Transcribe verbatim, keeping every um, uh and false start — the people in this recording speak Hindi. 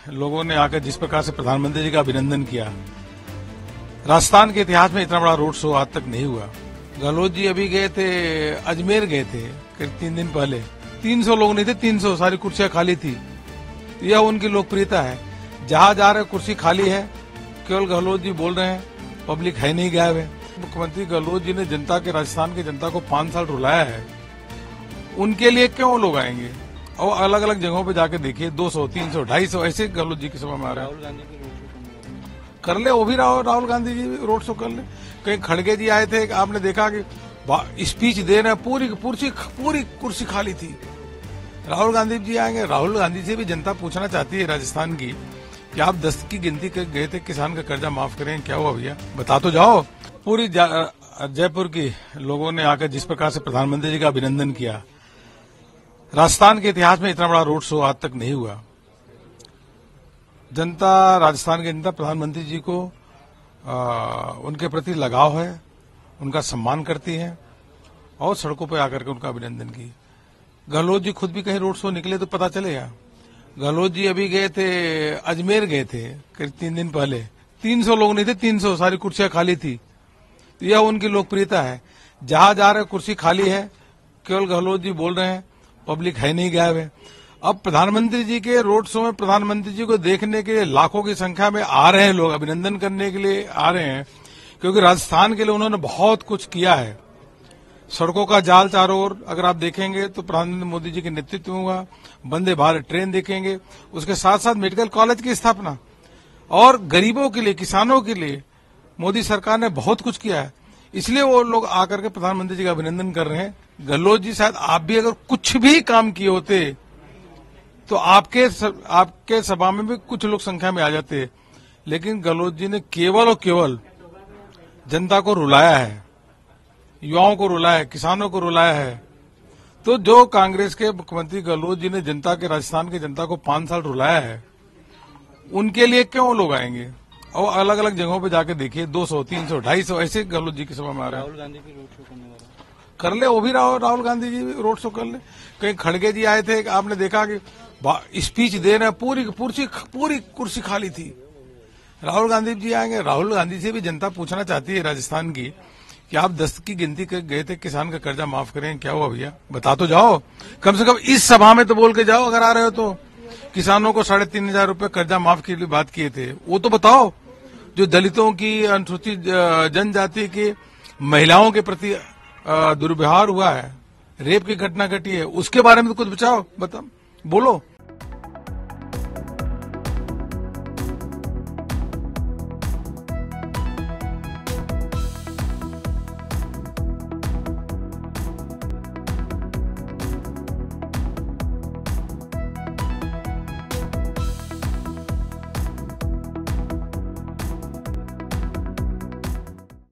लोगों ने आकर जिस प्रकार से प्रधानमंत्री जी का अभिनंदन किया, राजस्थान के इतिहास में इतना बड़ा रोड शो आज तक नहीं हुआ। गहलोत जी अभी गए थे, अजमेर गए थे करीब तीन दिन पहले। तीन सौ लोग नहीं थे, तीन सौ, सारी कुर्सियां खाली थी। यह उनकी लोकप्रियता है। जहां जा रहे कुर्सी खाली है, केवल गहलोत जी बोल रहे हैं, पब्लिक है नहीं, गायब है। मुख्यमंत्री गहलोत जी ने जनता के, राजस्थान की जनता को पांच साल रुलाया है, उनके लिए क्यों लोग आएंगे? और अलग अलग जगहों पे जाके देखिए, दो सौ, तीन सौ, ढाई सौ ऐसे गहलोत जी की सभा में आ रहा है। कर ले, वो भी राहुल गांधी जी रोड शो कर ले। कहीं खड़गे जी आए थे, आपने देखा कि स्पीच दे रहे हैं, पूरी पूरी पूरी कुर्सी खाली थी। राहुल गांधी जी आएंगे। राहुल गांधी से भी जनता पूछना चाहती है राजस्थान की कि आप दस की गिनती कर गए थे, किसान का कर्जा माफ करें, क्या हुआ भैया? बता तो जाओ। पूरी जयपुर की लोगों ने आकर जिस प्रकार से प्रधानमंत्री जी का अभिनंदन किया, राजस्थान के इतिहास में इतना बड़ा रोड शो आज तक नहीं हुआ। जनता, राजस्थान की जनता प्रधानमंत्री जी को आ, उनके प्रति लगाव है, उनका सम्मान करती है और सड़कों पर आकर के उनका अभिनंदन की। गहलोत जी खुद भी कहीं रोड शो निकले तो पता चलेगा। गहलोत जी अभी गए थे, अजमेर गए थे करीब तीन दिन पहले। तीन सौ लोग नहीं थे, तीन सौ, सारी कुर्सियां खाली थी। यह उनकी लोकप्रियता है। जहां जा रहे कुर्सी खाली है, केवल गहलोत जी बोल रहे हैं, पब्लिक है नहीं, गायब है। अब प्रधानमंत्री जी के रोड शो में प्रधानमंत्री जी को देखने के लिए लाखों की संख्या में आ रहे हैं लोग, अभिनंदन करने के लिए आ रहे हैं, क्योंकि राजस्थान के लिए उन्होंने बहुत कुछ किया है। सड़कों का जाल चारों ओर अगर आप देखेंगे तो प्रधानमंत्री मोदी जी के नेतृत्व में हुआ। वंदे भारत ट्रेन देखेंगे, उसके साथ साथ मेडिकल कॉलेज की स्थापना, और गरीबों के लिए, किसानों के लिए मोदी सरकार ने बहुत कुछ किया है। इसलिए वो लोग आकर के प्रधानमंत्री जी का अभिनंदन कर रहे हैं। गहलोत जी, शायद आप भी अगर कुछ भी काम किए होते तो आपके सब, आपके सभा में भी कुछ लोग संख्या में आ जाते, लेकिन गहलोत जी ने केवल और केवल जनता को रुलाया है, युवाओं को रुलाया है, किसानों को रुलाया है। तो जो कांग्रेस के मुख्यमंत्री गहलोत जी ने जनता के, राजस्थान की जनता को पांच साल रुलाया है, उनके लिए क्यों लोग आएंगे? और अलग अलग जगहों पे जाके देखिए, दो सौ, तीन सौ, ढाई सौ ऐसे गहलोत जी की सभा में आ रहा है। राहुल गांधी की रोड शो करने वाला कर ले, वो भी राहुल गांधी जी रोड शो कर ले। कहीं खड़गे जी आए थे, आपने देखा कि स्पीच दे रहे हैं, पूरी पूरी पूरी कुर्सी खाली थी। राहुल गांधी जी आएंगे। राहुल गांधी से भी जनता पूछना चाहती है राजस्थान की कि आप दस की गिनती कर गए थे, किसान का कर्जा माफ करें, क्या हुआ भैया? बता तो जाओ। कम से कम इस सभा में तो बोल के जाओ, अगर आ रहे हो तो। किसानों को साढ़े तीन हजार रूपये कर्जा माफ की बात किए थे, वो तो बताओ। जो दलितों की, अनुसूचित जनजाति की महिलाओं के प्रति दुर्व्यवहार हुआ है, रेप की घटना घटी है, उसके बारे में तो कुछ बचाओ, बताओ, बोलो।